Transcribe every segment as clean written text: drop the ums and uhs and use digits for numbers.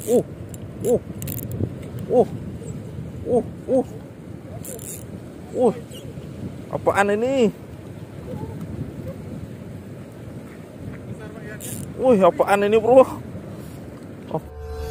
Uh, uh, uh, uh, uh, apaan ini? Apaan ini, bro? Oh.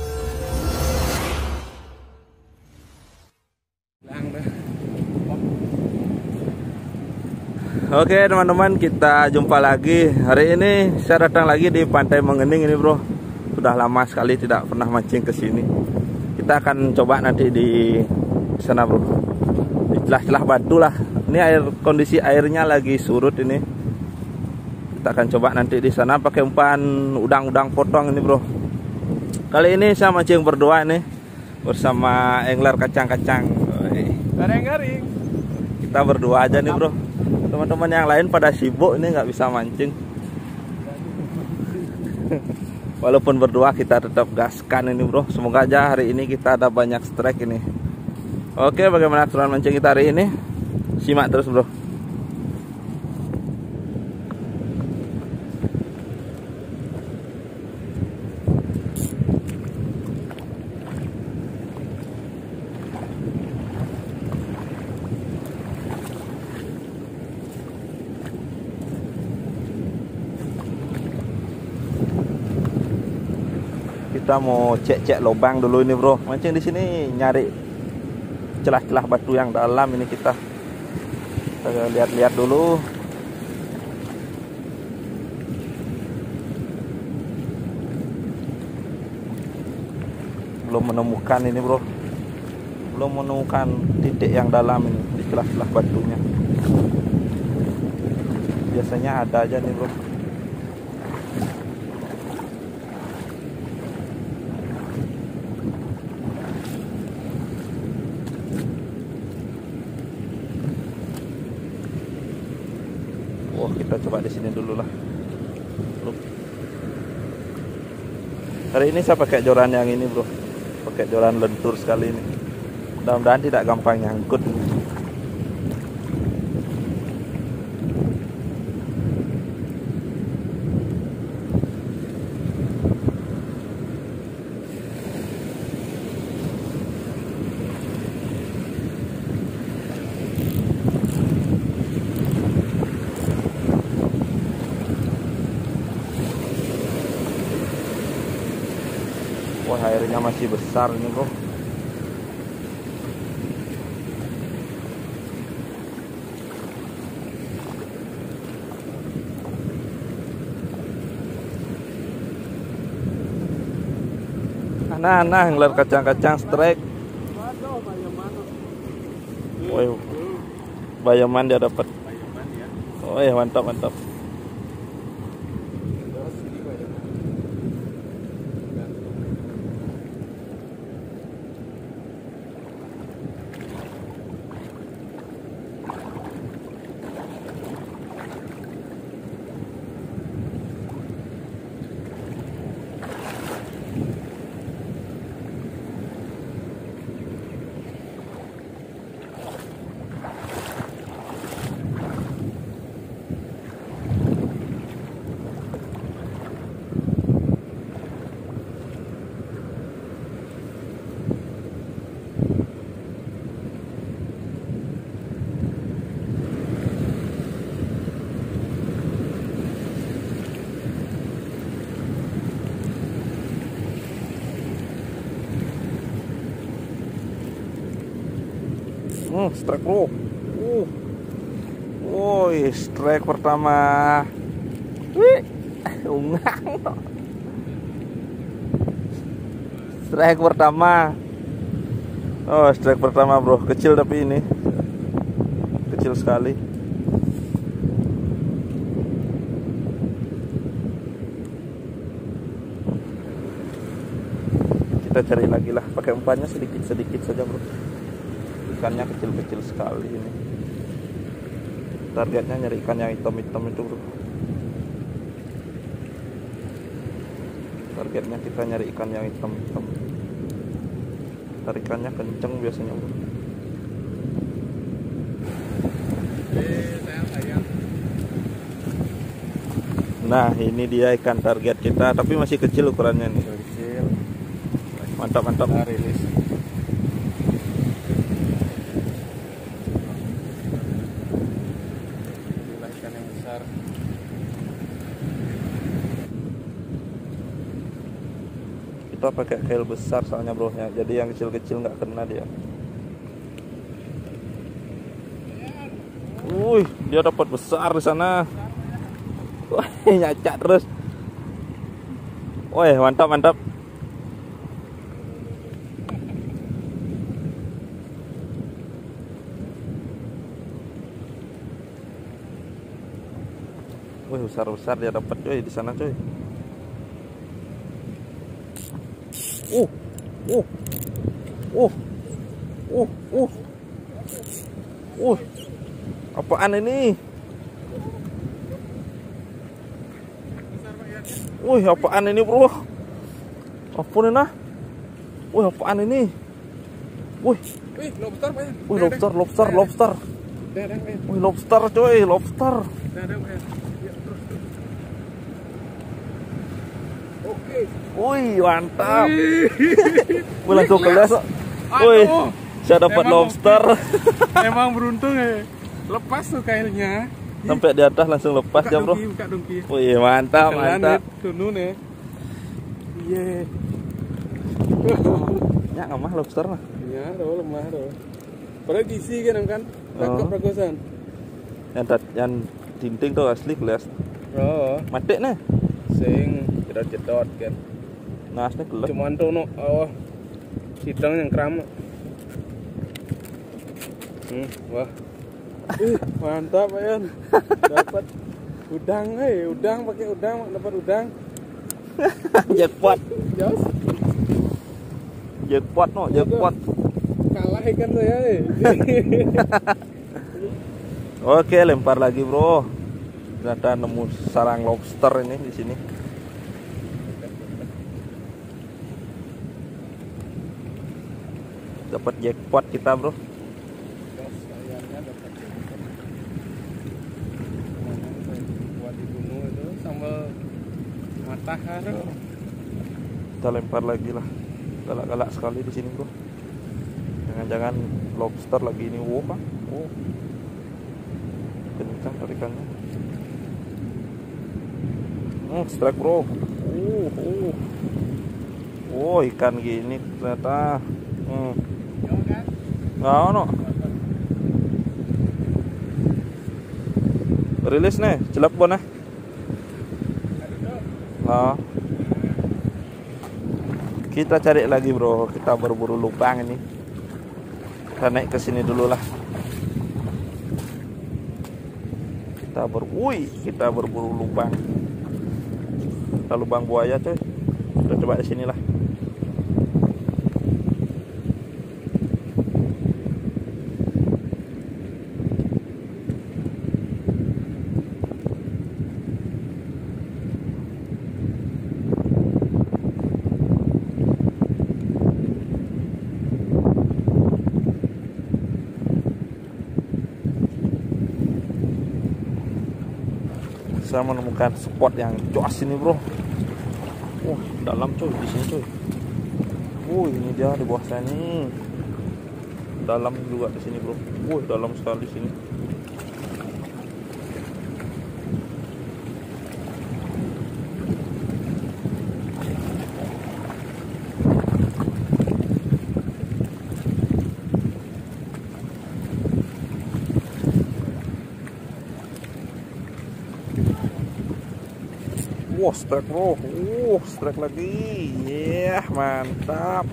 Oke teman-teman, kita jumpa lagi. Hari ini saya datang lagi di Pantai Mengening ini, bro. Sudah lama sekali tidak pernah mancing ke sini. Kita akan coba nanti di sana, bro. Di celah-celah batu lah. Ini kondisi airnya lagi surut ini. Kita akan coba nanti di sana pakai umpan udang-udang potong ini, bro. Kali ini saya mancing berdua ini bersama angler kacang-kacang. Garing-garing. Kita berdua aja nih, bro. Teman-teman yang lain pada sibuk ini nggak bisa mancing. Walaupun berdua kita tetap gaskan ini, bro. Semoga aja hari ini kita ada banyak strike ini. Oke, bagaimana keseruan mancing kita hari ini? Simak terus, bro. Kita mau cek-cek lubang dulu ini, bro. Mancing di sini nyari celah-celah batu yang dalam ini kita lihat-lihat dulu. Belum menemukan ini, bro. Belum menemukan titik yang dalam ini di celah-celah batunya. Biasanya ada aja nih, bro. Kita coba di sini dulu lah. Hari ini saya pakai joran yang ini, bro. Pakai joran lentur sekali ini. Mudah-mudahan tidak gampang nyangkut. Wah, airnya masih besar ini, bro. Nah, angler kacang-kacang strike. Wah, bayaman dia dapat. Oh ya, mantap. Strike, bro. Woi, strike pertama. Wih, ungang. Strike pertama. Oh, strike pertama, bro. Kecil tapi ini. Kecil sekali. Kita cari lagi lah. Pakai umpannya sedikit-sedikit saja, bro. Ikannya kecil-kecil sekali ini. Targetnya nyari ikan yang hitam-hitam itu, bro. Targetnya kita nyari ikan yang hitam-hitam. Tarikannya kenceng biasanya, bro. Nah, ini dia ikan target kita, tapi masih kecil ukurannya nih. Kecil. Mantap, mantap. Kita rilis. Inilah ikan yang besar. Kita pakai kail besar soalnya bro ya. Jadi yang kecil-kecil nggak kena dia. Wih, dia dapat besar di sana. Wah, nyacak terus. Wih, mantap, mantap. Wih, besar-besar dia dapat cuy di sana cuy. Uh, uh, uh, uh, uh, uh. Apaan ini? Wih, apaan ini bro? Apa nih nah? Wih, apaan ini? Wih, Lobster Pak. wih, lobster, lobster, lobster. Dadang Pak. Wih, lobster coy, lobster. Dadang Pak. Ya, terus. Oke. Wih, mantap. Wih, langsung kelas. Wih, saya dapat Emang lobster. Emang beruntung ya. Lepas tuh kailnya. Sampai di atas langsung lepas ya bro. Buka dongki. Wih, mantap, mantap. Tunun ya. Iya. Ya nggak mah lobster lah. Ya, lemah tuh. Padahal diisi kan. Tangkap ragusan. Yang tinting tuh asli kelas. Oh, Mati nih. sing jedot-jedot kan. Nah, asli kelas. Cuman tuh no, sidang yang kram. Wah. Mantap Yan. Dapat udang, udang pakai udang, dapat udang. Jackpot. Jos. Jackpot no, jackpot. Kalah ikan tuh ya. Oke, lempar lagi bro. Ternyata nemu sarang lobster ini di sini. Dapat jackpot kita bro. Buat dibunuh itu sambal matahar. Kita lempar lagi lah. Galak-galak sekali di sini bro. Jangan-jangan lobster lagi ini. Wow, oh. Kencang tarikannya. Strike bro. Oh, ikan gini ternyata. Nggak no. Rilis nih, celap bon nah. Kita cari lagi bro. Kita berburu lubang ini. Kita naik ke sini dulu lah. Kita berburu lubang. Kita lubang buaya coy. Kita coba di sini lah. Saya menemukan spot yang joss ini bro. Dalam coy, di sini coy. Ini dia di bawah saya nih. Dalam juga di sini bro. Dalam sekali sini. Strike bro. Strike lagi. Mantap.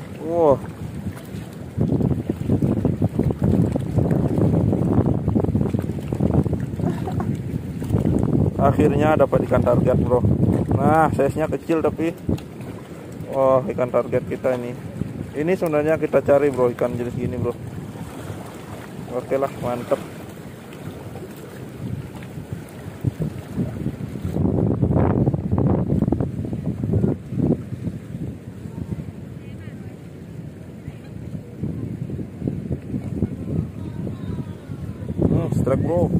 Akhirnya dapat ikan target bro. Nah, size-nya kecil tapi ikan target kita ini. Ini sebenarnya kita cari bro, ikan jenis gini bro. Oke lah, mantap. Strike bro.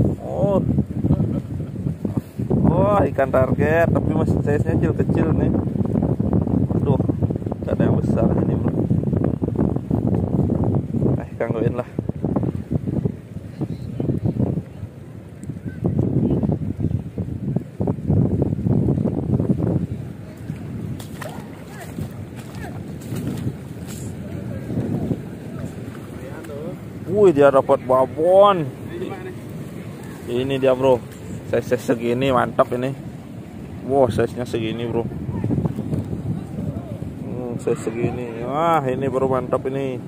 Ikan target tapi masih size-nya kecil nih. Aduh, gak ada yang besar ini bro. gangguin lah. Wih, dia dapat babon. Ini dia bro, size segini mantap ini. Wow, size nya segini bro. Size segini. Wah, ini bro mantap ini.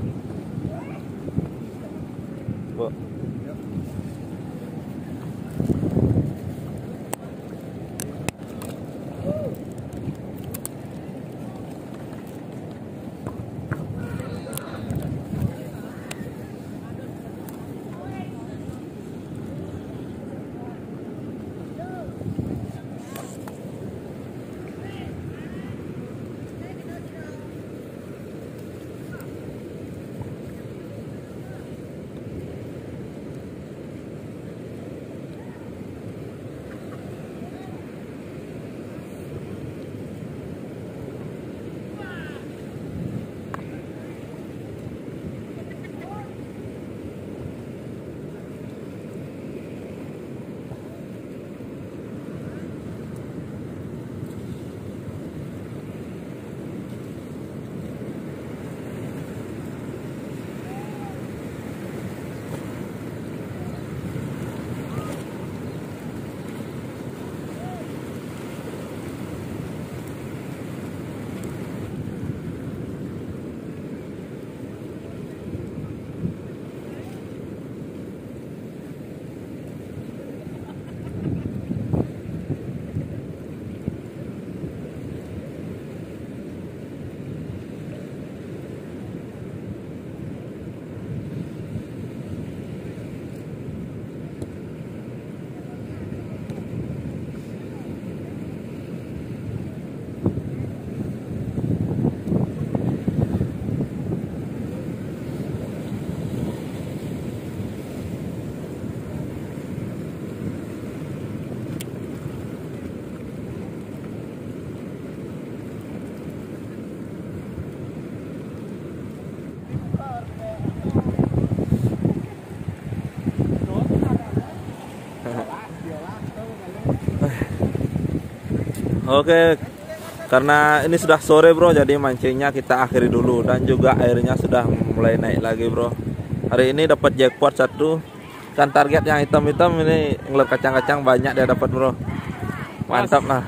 Oke, karena ini sudah sore bro, jadi mancingnya kita akhiri dulu. Dan juga airnya sudah mulai naik lagi bro. Hari ini dapat jackpot satu. Kan target yang hitam-hitam ini ngeler kacang-kacang banyak dia dapat bro. Mantap lah.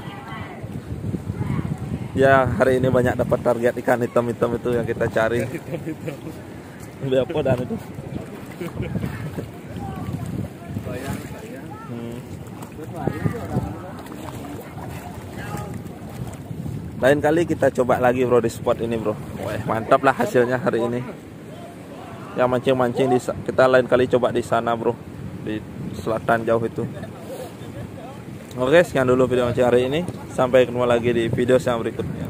Ya, hari ini banyak dapat target ikan hitam-hitam itu yang kita cari. Udah apa dan itu? Lain kali kita coba lagi bro di spot ini bro. Wah, mantap lah hasilnya hari ini. Yang mancing-mancing kita lain kali coba di sana bro, di selatan jauh itu. Oke, sekian dulu video mancing hari ini. Sampai ketemu lagi di video yang berikutnya.